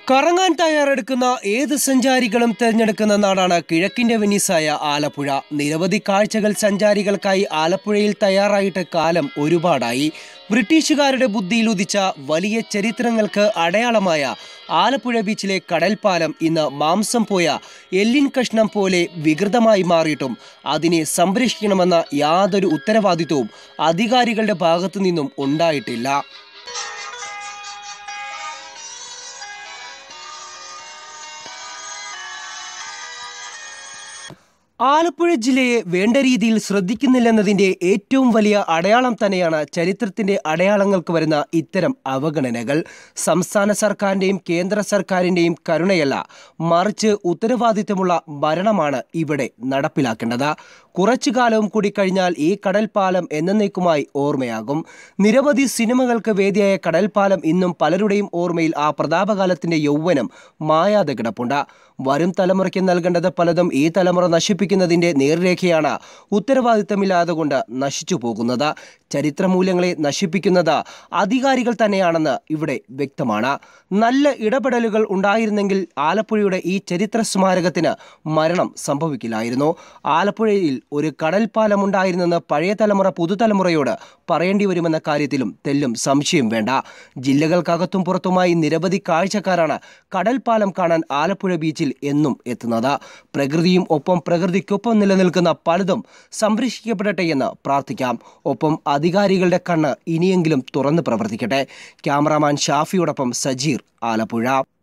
കറങ്ങാൻ തയ്യാറെടുക്കുന്ന ഏത് സഞ്ചാരികളും തിരഞ്ഞെടുക്കുന്ന നാടാണ് കിഴക്കിന്റെ വെനീസായ ആലപ്പുഴ. നിരവധി കാഴ്ചകൾ സഞ്ചാരികൾക്കായി ആലപ്പുഴയിൽ തയ്യാറായിട്ട് കാലം ഒരുപാടായി. ബ്രിട്ടീഷുകാരുടെ ബുദ്ധിയിൽ ഉദിച്ച വലിയ ചരിത്രങ്ങൾക്ക് അടയാളമായ ആലപ്പുഴ ബീച്ചിലെ കടൽപ്പാലം ഇന്ന് മാംസം പോയ എല്ലിൻ കഷ്ണം പോലെ വികൃതമായി മാറിയിട്ടും അതിനെ സംരക്ഷിക്കണമെന്ന യാതൊരു ഉത്തരവാദിത്വവും അധികാരികളുടെ ഭാഗത്തു നിന്നും ഉണ്ടായിട്ടില്ല. ആലപ്പുഴ ജില്ലയെ വേണ്ട രീതിയിൽ ശ്രദ്ധിക്കുന്നില്ലെന്നതിൻ്റെ ഏറ്റവും വലിയ അടയാളം തന്നെയാണ് ചരിത്രത്തിൻ്റെ അടയാളങ്ങൾക്ക് വരുന്ന ഇത്തരം അവഗണനകൾ. സംസ്ഥാന സർക്കാരിൻ്റെയും കേന്ദ്ര സർക്കാരിൻ്റെയും കരുണയല്ല, മറിച്ച് ഉത്തരവാദിത്തമുള്ള ഭരണമാണ് ഇവിടെ നടപ്പിലാക്കേണ്ടത്. കുറച്ചു കാലവും കൂടി കഴിഞ്ഞാൽ ഈ കടൽപ്പാലം എന്നേക്കുമായി ഓർമ്മയാകും. നിരവധി സിനിമകൾക്ക് വേദിയായ കടൽപ്പാലം ഇന്നും പലരുടെയും ഓർമ്മയിൽ ആ പ്രതാപകാലത്തിൻ്റെ യൗവനം മായാതെ കിടപ്പുണ്ട്. വരും തലമുറയ്ക്ക് നൽകേണ്ടത് പലതും ഈ തലമുറ നശിപ്പിക്കുന്നതിൻ്റെ നേർരേഖയാണ് ഉത്തരവാദിത്തമില്ലാതെ കൊണ്ട് നശിച്ചു പോകുന്നത്. ചരിത്രമൂല്യങ്ങളെ നശിപ്പിക്കുന്നത് അധികാരികൾ തന്നെയാണെന്ന് ഇവിടെ വ്യക്തമാണ്. നല്ല ഇടപെടലുകൾ ഉണ്ടായിരുന്നെങ്കിൽ ആലപ്പുഴയുടെ ഈ ചരിത്ര സ്മാരകത്തിന് മരണം സംഭവിക്കില്ലായിരുന്നു. ആലപ്പുഴയിൽ ഒരു കടൽപ്പാലം ഉണ്ടായിരുന്നെന്ന് പഴയ തലമുറ പുതുതലമുറയോട് പറയേണ്ടി വരുമെന്ന കാര്യത്തിലും തെല്ലും സംശയം വേണ്ട. ജില്ലകൾക്കകത്തും പുറത്തുമായി നിരവധി കാഴ്ചക്കാരാണ് കടൽപ്പാലം കാണാൻ ആലപ്പുഴ ബീച്ചിൽ എന്നും എത്തുന്നത്. പ്രകൃതിയും ഒപ്പം പ്രകൃതിക്കൊപ്പം നിലനിൽക്കുന്ന പലതും സംരക്ഷിക്കപ്പെടട്ടെ എന്ന് പ്രാർത്ഥിക്കാം. ഒപ്പം അധികാരികളുടെ കണ്ണ് ഇനിയെങ്കിലും തുറന്ന് പ്രവർത്തിക്കട്ടെ. ക്യാമറാമാൻ ഷാഫിയോടൊപ്പം സജീർ, ആലപ്പുഴ.